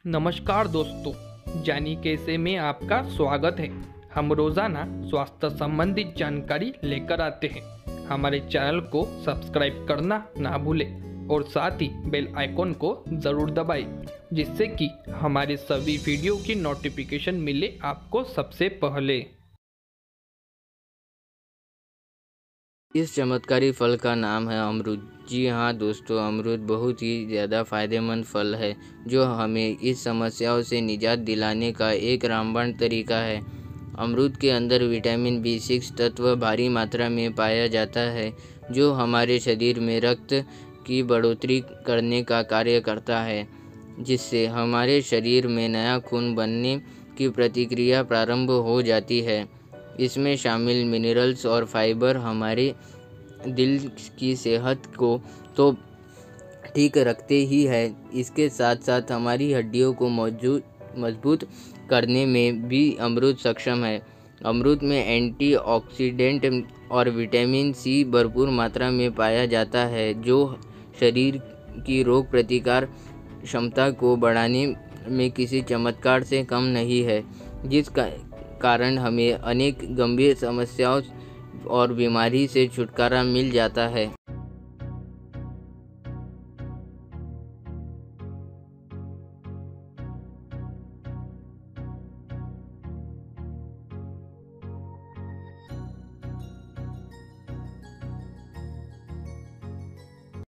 नमस्कार दोस्तों, जानी कैसे में आपका स्वागत है। हम रोज़ाना स्वास्थ्य संबंधित जानकारी लेकर आते हैं। हमारे चैनल को सब्सक्राइब करना ना भूलें और साथ ही बेल आइकॉन को ज़रूर दबाएं, जिससे कि हमारे सभी वीडियो की नोटिफिकेशन मिले आपको सबसे पहले। इस चमत्कारी फल का नाम है अमरूद। जी हाँ दोस्तों, अमरूद बहुत ही ज़्यादा फायदेमंद फल है जो हमें इस समस्याओं से निजात दिलाने का एक रामबाण तरीका है। अमरूद के अंदर विटामिन B6 तत्व भारी मात्रा में पाया जाता है, जो हमारे शरीर में रक्त की बढ़ोतरी करने का कार्य करता है, जिससे हमारे शरीर में नया खून बनने की प्रक्रिया प्रारंभ हो जाती है। इसमें शामिल मिनरल्स और फाइबर हमारे दिल की सेहत को तो ठीक रखते ही है, इसके साथ साथ हमारी हड्डियों को मजबूत करने में भी अमरूद सक्षम है। अमरूद में एंटीऑक्सीडेंट और विटामिन C भरपूर मात्रा में पाया जाता है, जो शरीर की रोग प्रतिकार क्षमता को बढ़ाने में किसी चमत्कार से कम नहीं है, जिस कारण हमें अनेक गंभीर समस्याओं और बीमारी से छुटकारा मिल जाता है।